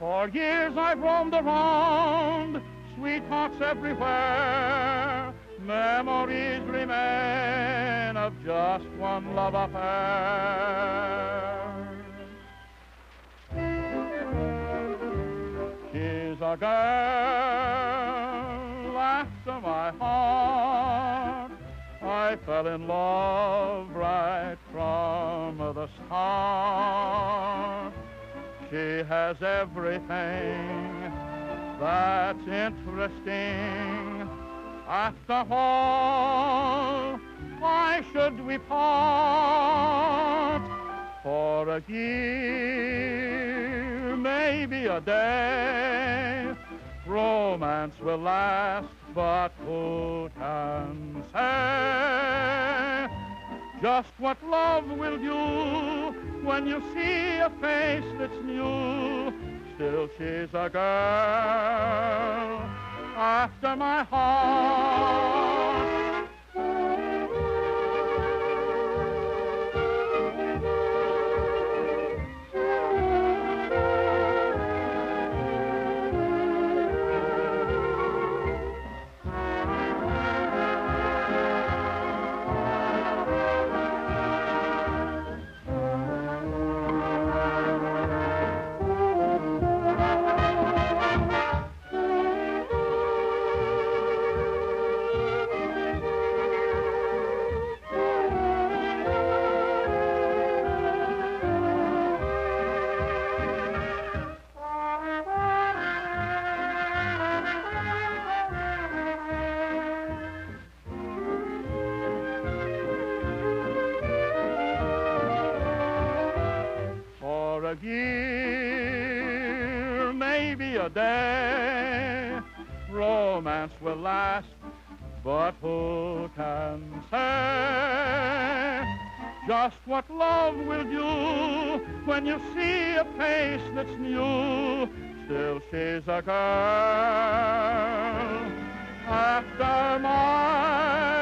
For years I've roamed around, sweethearts everywhere. Memories remain of just one love affair. She's a girl after my heart. I fell in love right from the start. She has everything that's interesting. After all, why should we part? For a year, maybe a day, romance will last, but who can say just what love will do when you see a face that's new? Still, she's a girl after my heart. A year, maybe a day, romance will last, but who can say just what love will do when you see a face that's new? Still, she's a girl after my